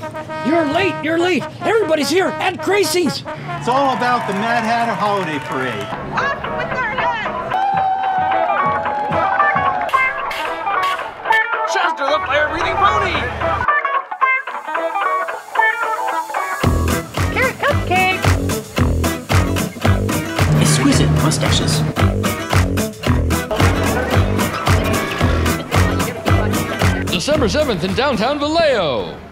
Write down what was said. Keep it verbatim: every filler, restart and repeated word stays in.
You're late, you're late. Everybody's here at Gracie's. It's all about the Mad Hatter Holiday Parade. Off with their heads! Chester the fire-breathing pony! Carrot cupcake! Exquisite mustaches. December seventh in downtown Vallejo.